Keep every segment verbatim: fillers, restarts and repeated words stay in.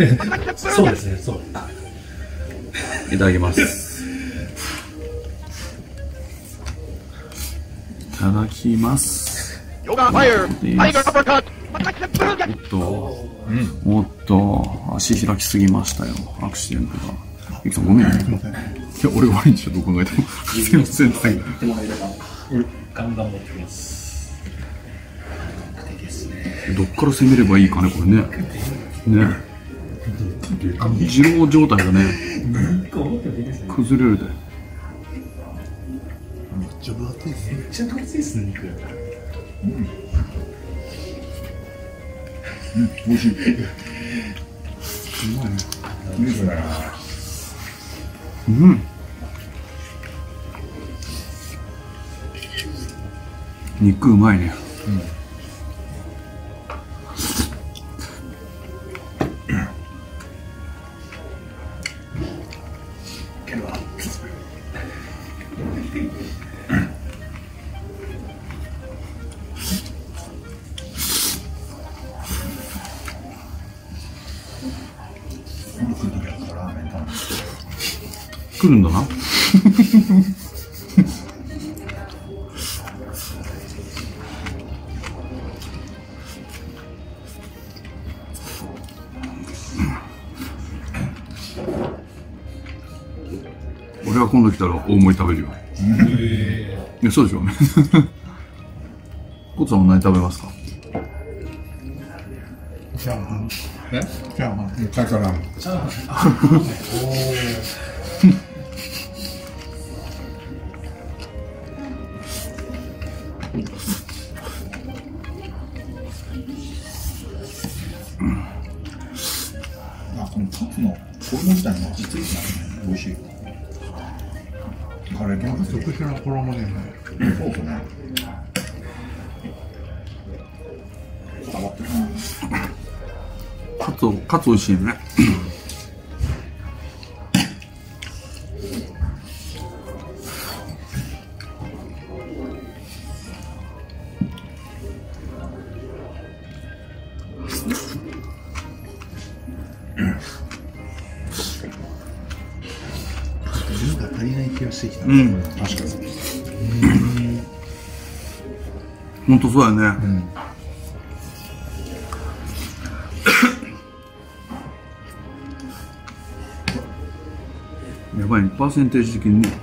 そうですね、そう。 いただきます。いただきます。おっと、おっと、足開きすぎましたよ、アクシデントが。ゆきさん、ごめんね。いや、俺悪いんでしょ、どう考えても。すいません。 言ってもらえれば、ガンガン持ってきます。 どっから攻めればいいかね、これね。ね。二郎状態がね、崩れるで。 めっちゃ分厚いですね。 めっちゃ分厚いですね、肉。 うん。うん、美味しい。うまいね。いいですね。 うん。肉うまいね。うん。来るんだな。俺は今度来たら大盛り食べるよ。いや、そうでしょうね。コツさんは何食べますか？ チャーハン。え？チャーハン。カツラーメン。チャーハン。あ、このカツの衣自体も味付いてますね。美味しい。カレーキャベツ特殊な衣でね。そうですね。伝わってる。 カツ、カツ美味しいね。 量が足りない気がしてきた。 うん、 確かに。 本当そうやね。うん、やばいね、パーセンテージ的にね。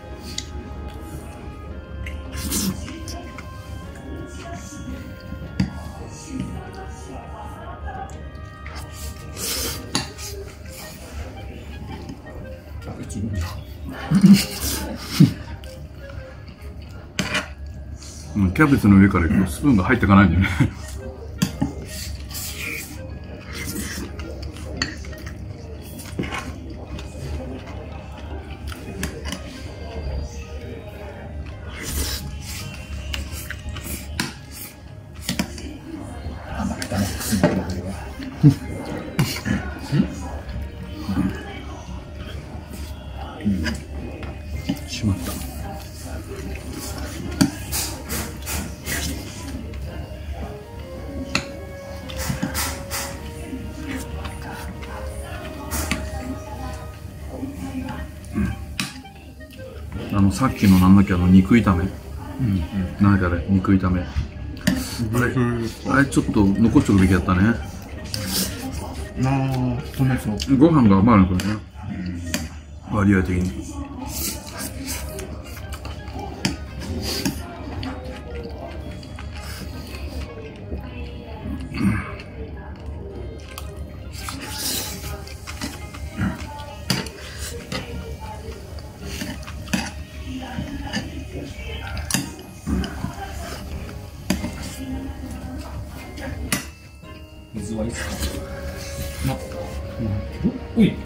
うん、キャベツの上からいくとスプーンが入っていかないんだよね。しまった。あのさっきのなんだっけ、あの肉炒め、うん、なんだっけあれ、肉炒め、あれ、あれちょっと残しておくべきだったね。 ああ、米そう。 ご飯が余るからね、割合的に。 水はいいですか？おい。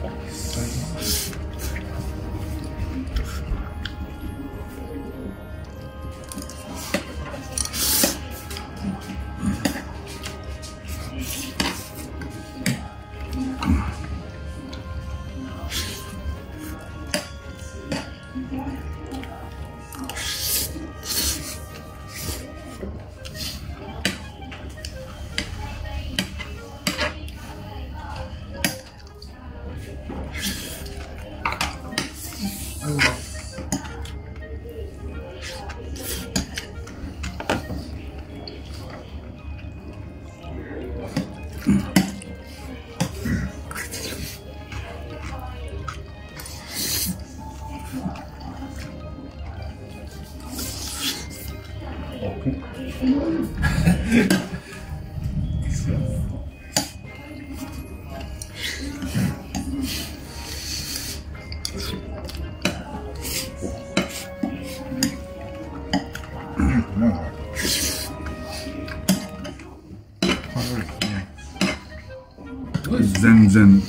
全然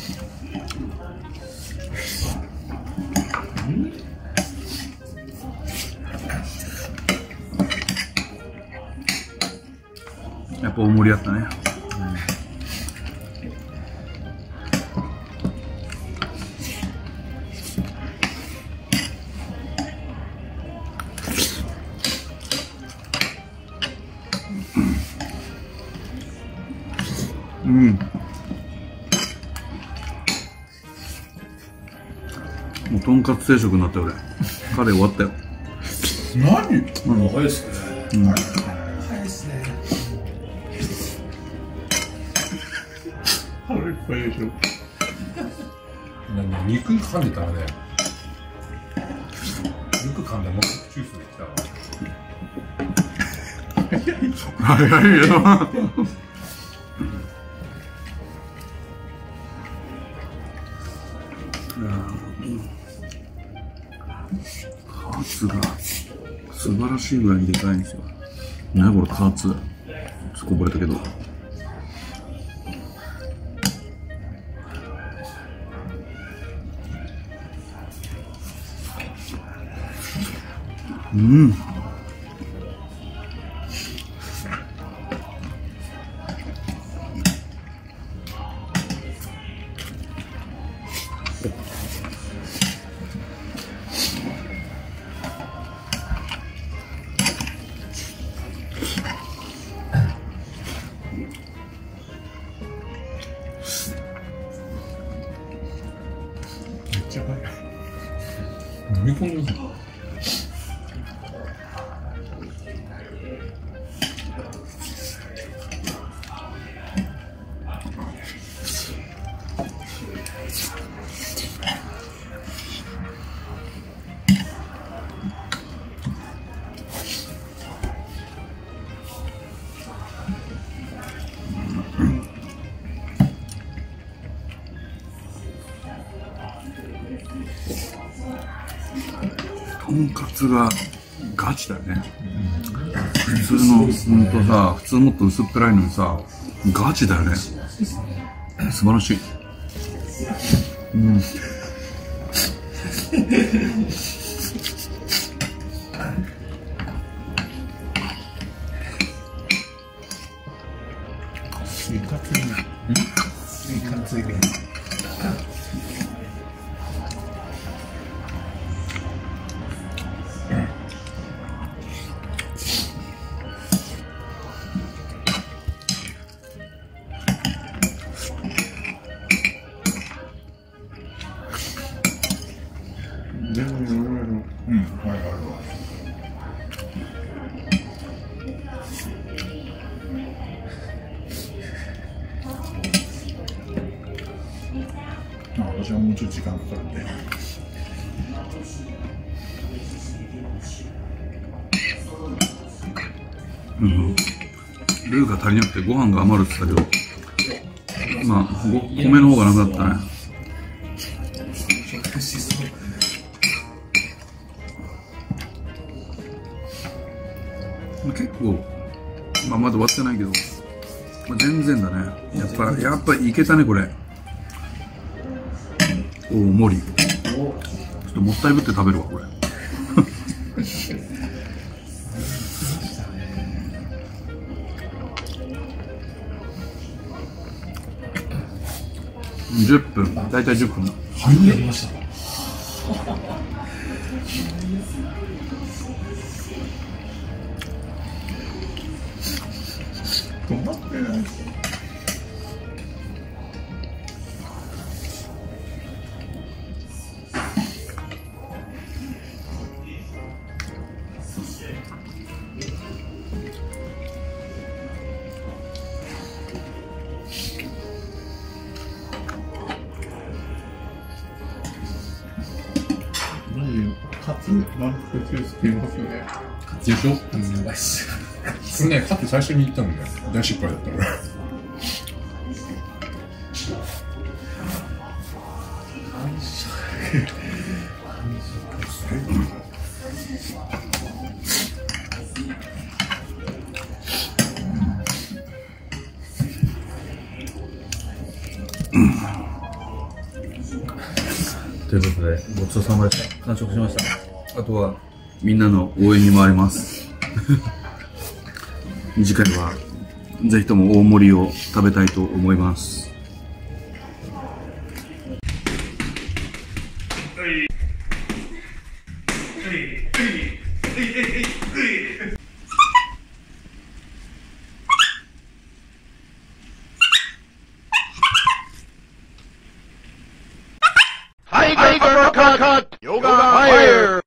やっぱ大盛りやったね。うん、もうとんかつ定食になったよ俺。カレー終わったよ。 何？ もう早いっすね。 うん、 早いっすね。腹いっぱいでしょ。 なんか肉噛んでたらね、肉噛んでもう口ジュースできたわ。 早いよ。カツが素晴らしいぐらいにでかいんですよ。ね、これカツこぼれたけど、うん、 めっちゃ早い。 飲み込んでる。 とんかつがガチだよね。普通のほんとさ、普通もっと薄っぺらいのにさ、ガチだよね。素晴らしい。うん。 いかついな。いかついね。全然俺の、うん、はいあるわ。あ、私はもうちょっと時間かかるんで。 うん、ルーが足りなくてご飯が余るって言ったけど、まあご米の方がなくなったね。結構、まあ、まだ終わってないけど、まあ、全然だね。やっぱやっぱいけたねこれ。おお、盛り。ちょっともったいぶって食べるわこれ。じゅっぷん、だいたいじゅっぷん。 はい、やりました。 止まってない。 カツ満腹中って言いますよね。 カツでしょ？カツやばいっす。 それね、カツ最初に言ったんだよ。大失敗だった俺。 ということで、ごちそうさまでした。完食しました。あとは、みんなの応援に回ります。次回は、ぜひとも大盛りを食べたいと思います。 Tiger Cut! Yoga Fire!